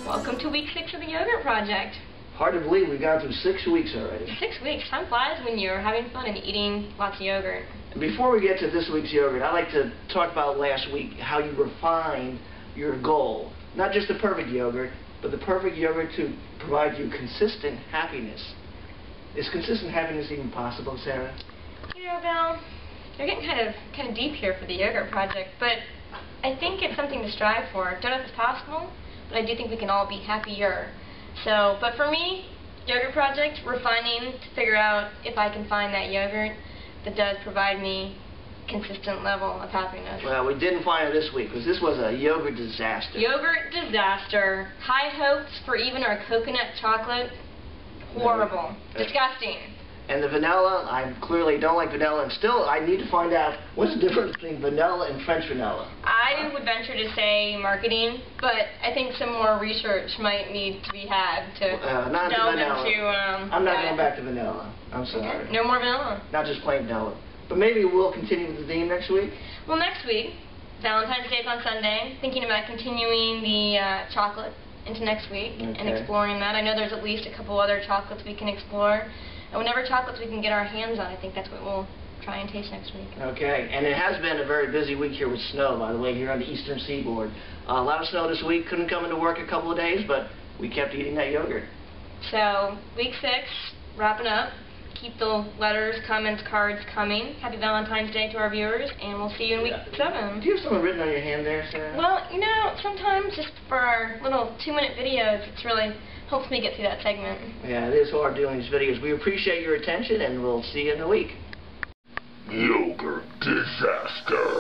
Welcome to week 6 of the Yogurt Project. Hard to believe we've gone through 6 weeks already. 6 weeks. Time flies when you're having fun and eating lots of yogurt. And before we get to this week's yogurt, I'd like to talk about last week, how you refined your goal. Not just the perfect yogurt, but the perfect yogurt to provide you consistent happiness. Is consistent happiness even possible, Sarah? You know, Bill, you're getting kind of deep here for the Yogurt Project, but I think it's something to strive for. Don't know if it's possible, but I do think we can all be happier. So, but for me, Yogurt Project, refining to figure out if I can find that yogurt that does provide me consistent level of happiness. Well, we didn't find it this week because this was a yogurt disaster. Yogurt disaster. High hopes for even our coconut chocolate. Horrible. Disgusting. And the vanilla, I clearly don't like vanilla, and still I need to find out what's the difference between vanilla and French vanilla. I would venture to say marketing, but I think some more research might need to be had to delve into I'm not going back to vanilla. I'm sorry. Okay. No more vanilla. Not just plain vanilla. But maybe we'll continue with the theme next week? Well, next week, Valentine's Day is on Sunday, thinking about continuing the chocolate into next week and exploring that. I know there's at least a couple other chocolates we can explore. And whatever chocolates we can get our hands on, I think that's what we'll try and taste next week. Okay, and it has been a very busy week here with snow, by the way, here on the eastern seaboard. A lot of snow this week. Couldn't come into work a couple of days, but we kept eating that yogurt. So, week 6, wrapping up. Keep the letters, comments, cards coming. Happy Valentine's Day to our viewers, and we'll see you in week 7. Do you have something written on your hand there, Sarah? Well, you know, sometimes just for our little 2-minute videos, it's really helps me get through that segment. Yeah, it is hard doing these videos. We appreciate your attention, and we'll see you in a week. Yogurt disaster.